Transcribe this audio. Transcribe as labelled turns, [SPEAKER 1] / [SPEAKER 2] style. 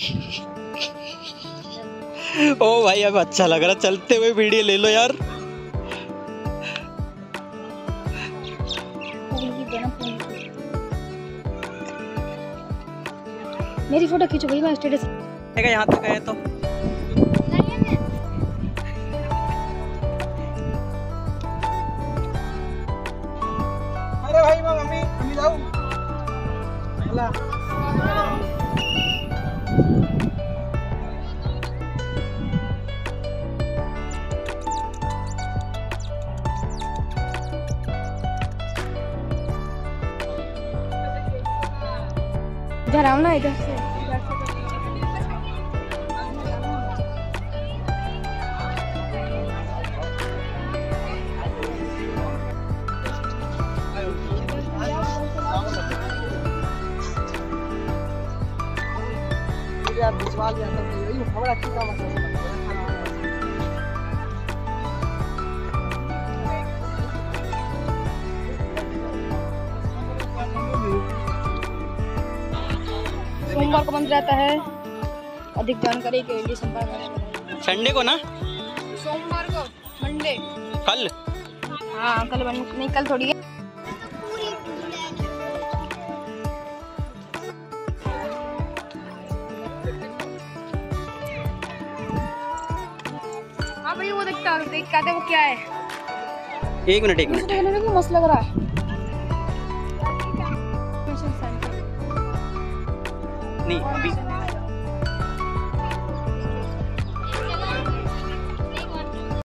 [SPEAKER 1] ओ भाई अब अच्छा लग रहा, चलते हुए वीडियो ले लो यार।
[SPEAKER 2] मेरी फोटो खींचो भाई, मैं स्टेटस
[SPEAKER 1] यहाँ तक गए तो अरे भाई मैं मम्मी जाऊँ
[SPEAKER 2] इधर आओ ना, इधर से सोमवार को बंद रहता है। अधिक जानकारी के लिए संपर्क करें।
[SPEAKER 1] संडे को ना,
[SPEAKER 2] सोमवार को, मंडे
[SPEAKER 1] कल।
[SPEAKER 2] हाँ कल बंद नहीं, कल थोड़ी है। हाँ भाई वो देखता हूँ, देख कहते वो क्या है।
[SPEAKER 1] एक मिनट
[SPEAKER 2] मस्त लग रहा है।
[SPEAKER 1] नहीं अभी